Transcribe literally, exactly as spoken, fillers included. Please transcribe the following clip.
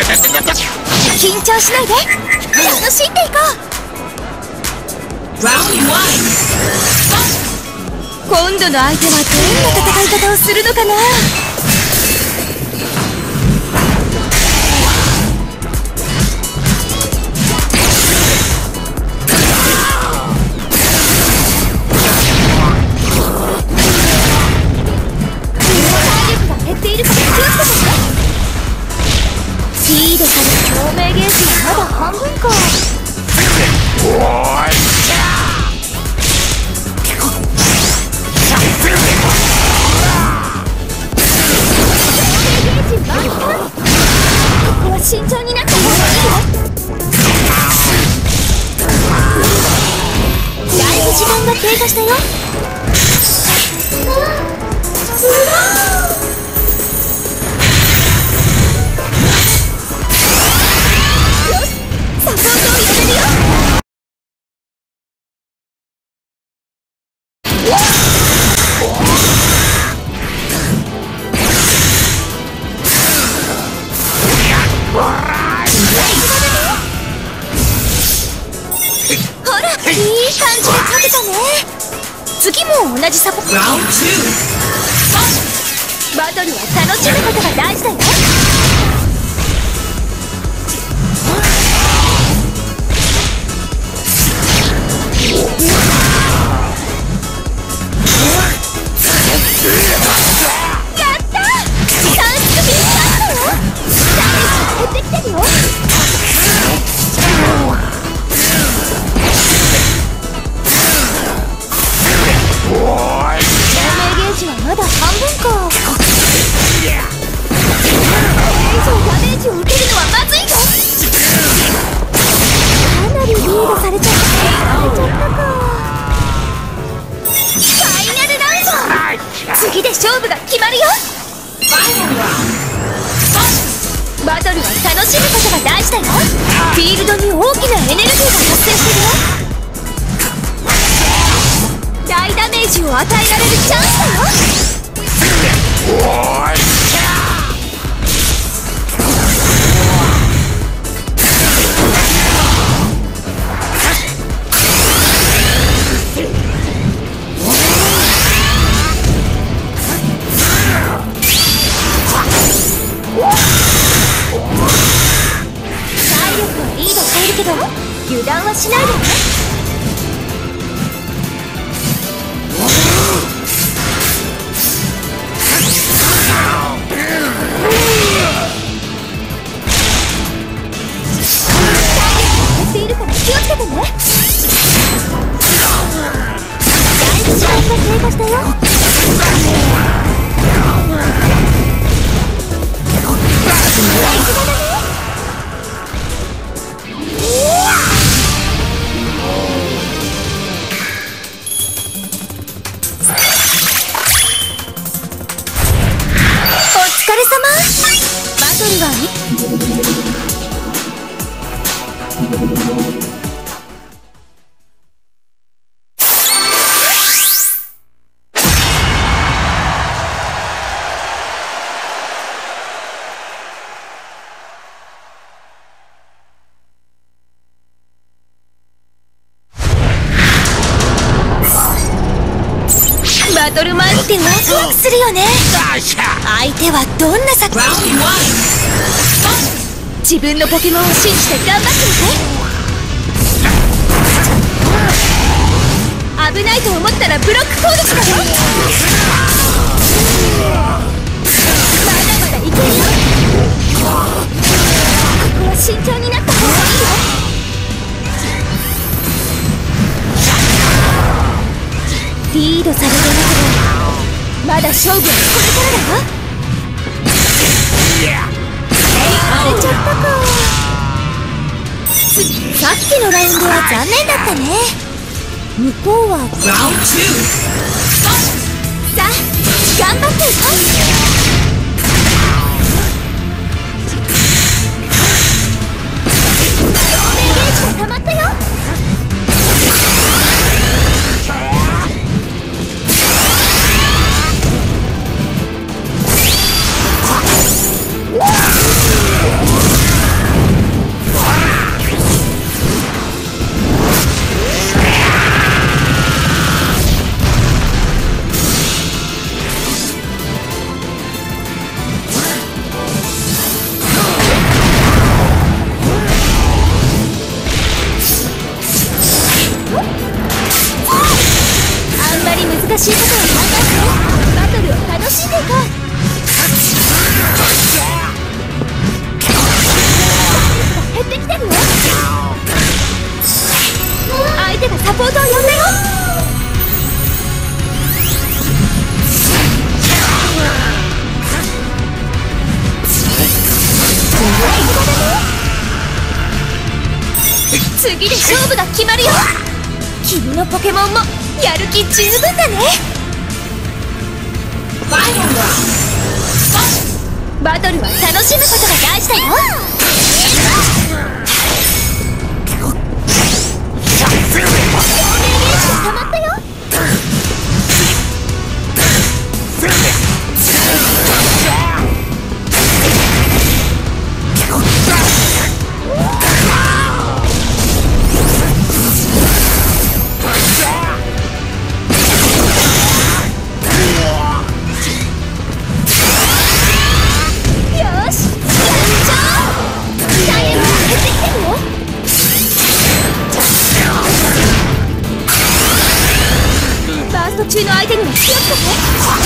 緊張しないで、楽しんでいこう。今度の相手はどんな戦い方をするのかな。リードされた共鳴ゲージはまだ半分か。ここは慎重になった方がいいよ。だいぶ時間が経過したよ。ほら、いい感じでかけたね。次も同じサポート。バトルは楽しむことが大事だよ。やった！さん組に勝ったよ。ダメージ減ってきてるよ。まだ半分か。以上ダメージを受けるのはまずいよ。かなりリードされちゃったされちゃったか。ファイナルラウンド、次で勝負が決まるよ。バトルは楽しむことが大事だよ。フィールドに大きなエネルギーが発生してるよ。大ダメージを与えられるチャンスだよ。体力はリードしているけど油断はしないでね。気をつけてね。だいぶ時間が経過したよ。お疲れ様。バトルはバトル前ってワクワクするよね。相手はどんな作品。自分のポケモンを信じて頑張ってみて。危ないと思ったらブロック攻撃だよ。まだまだいけるよ。ここは慎重になった方がいいよ。リードされてるけどまだ勝負はこれからだよ。荒れちゃったか。さっきのラウンドは残念だったね。向こうはさあ頑張っていこう。溜まったよ。 サポートを呼んだよ。次で勝負が決まるよ。君のポケモンもやる気十分だね。バトルは楽しむことが大事だよ。溜まったよ。中の相手には気をつけて。